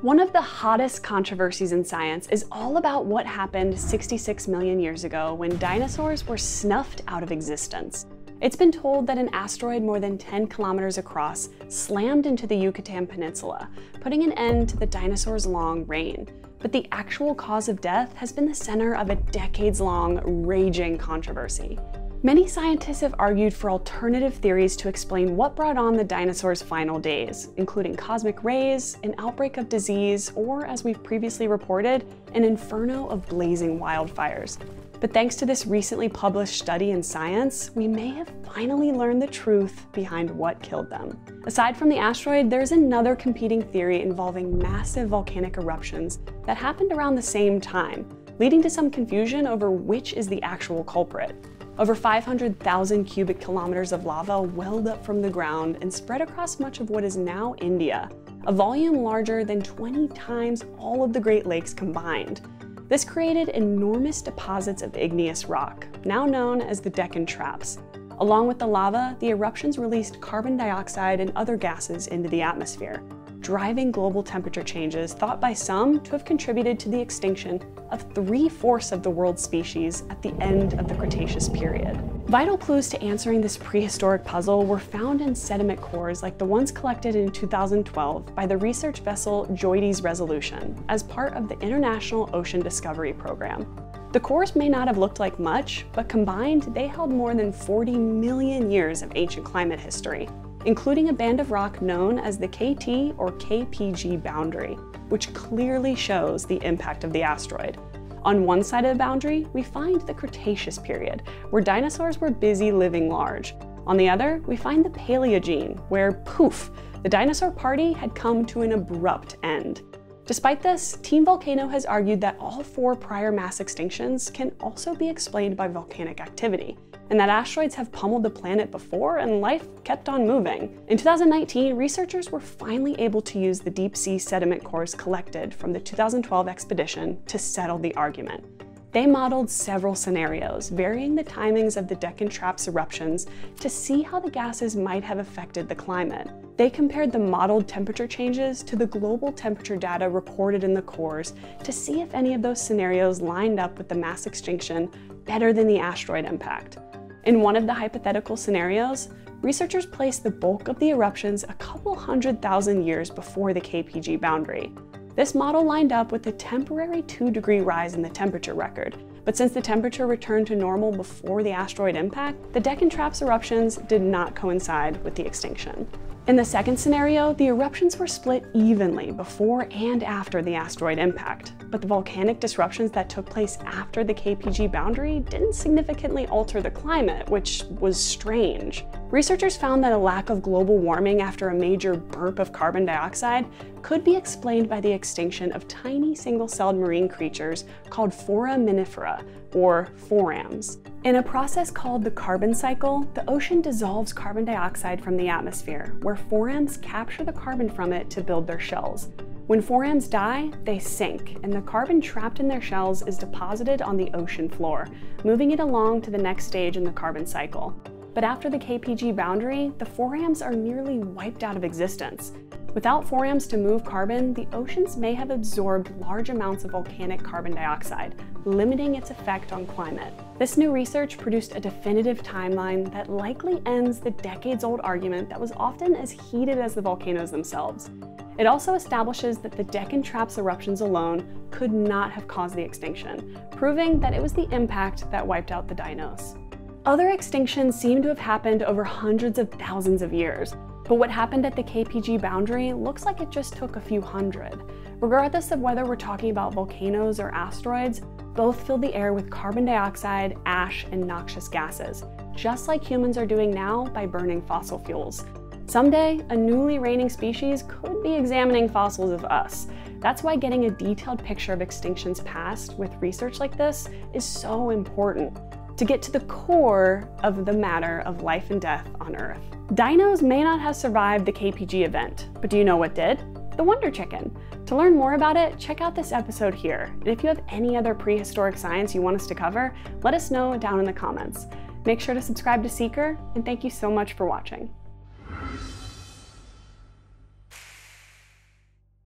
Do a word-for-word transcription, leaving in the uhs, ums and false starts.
One of the hottest controversies in science is all about what happened sixty-six million years ago when dinosaurs were snuffed out of existence. It's been told that an asteroid more than ten kilometers across slammed into the Yucatan Peninsula, putting an end to the dinosaurs' long reign. But the actual cause of death has been the center of a decades-long, raging controversy. Many scientists have argued for alternative theories to explain what brought on the dinosaurs' final days, including cosmic rays, an outbreak of disease, or, as we've previously reported, an inferno of blazing wildfires. But thanks to this recently published study in Science, we may have finally learned the truth behind what killed them. Aside from the asteroid, there's another competing theory involving massive volcanic eruptions that happened around the same time, leading to some confusion over which is the actual culprit. Over five hundred thousand cubic kilometers of lava welled up from the ground and spread across much of what is now India, a volume larger than twenty times all of the Great Lakes combined. This created enormous deposits of igneous rock, now known as the Deccan Traps. Along with the lava, the eruptions released carbon dioxide and other gases into the atmosphere, driving global temperature changes thought by some to have contributed to the extinction of three-fourths of the world's species at the end of the Cretaceous period. Vital clues to answering this prehistoric puzzle were found in sediment cores like the ones collected in two thousand twelve by the research vessel JOIDES Resolution as part of the International Ocean Discovery Program. The cores may not have looked like much, but combined they held more than forty million years of ancient climate history, including a band of rock known as the K T or K P G boundary, which clearly shows the impact of the asteroid. On one side of the boundary, we find the Cretaceous period, where dinosaurs were busy living large. On the other, we find the Paleogene, where, poof, the dinosaur party had come to an abrupt end. Despite this, Team Volcano has argued that all four prior mass extinctions can also be explained by volcanic activity, and that asteroids have pummeled the planet before and life kept on moving. In two thousand nineteen, researchers were finally able to use the deep sea sediment cores collected from the two thousand twelve expedition to settle the argument. They modeled several scenarios, varying the timings of the Deccan Traps eruptions to see how the gases might have affected the climate. They compared the modeled temperature changes to the global temperature data reported in the cores to see if any of those scenarios lined up with the mass extinction better than the asteroid impact. In one of the hypothetical scenarios, researchers placed the bulk of the eruptions a couple hundred thousand years before the K P G boundary. This model lined up with a temporary two degree rise in the temperature record, but since the temperature returned to normal before the asteroid impact, the Deccan Traps eruptions did not coincide with the extinction. In the second scenario, the eruptions were split evenly before and after the asteroid impact, but the volcanic disruptions that took place after the K P G boundary didn't significantly alter the climate, which was strange. Researchers found that a lack of global warming after a major burp of carbon dioxide could be explained by the extinction of tiny single-celled marine creatures called foraminifera, or forams. In a process called the carbon cycle, the ocean dissolves carbon dioxide from the atmosphere, where forams capture the carbon from it to build their shells. When forams die, they sink, and the carbon trapped in their shells is deposited on the ocean floor, moving it along to the next stage in the carbon cycle. But after the K P G boundary, the forams are nearly wiped out of existence. Without forams to move carbon, the oceans may have absorbed large amounts of volcanic carbon dioxide, limiting its effect on climate. This new research produced a definitive timeline that likely ends the decades-old argument that was often as heated as the volcanoes themselves. It also establishes that the Deccan Traps eruptions alone could not have caused the extinction, proving that it was the impact that wiped out the dinos. Other extinctions seem to have happened over hundreds of thousands of years, but what happened at the K P G boundary looks like it just took a few hundred. Regardless of whether we're talking about volcanoes or asteroids, both fill the air with carbon dioxide, ash, and noxious gases, just like humans are doing now by burning fossil fuels. Someday, a newly reigning species could be examining fossils of us. That's why getting a detailed picture of extinctions past with research like this is so important, to get to the core of the matter of life and death on Earth. Dinos may not have survived the K P G event, but do you know what did? The Wonder Chicken. To learn more about it, check out this episode here. And if you have any other prehistoric science you want us to cover, let us know down in the comments. Make sure to subscribe to Seeker, and thank you so much for watching.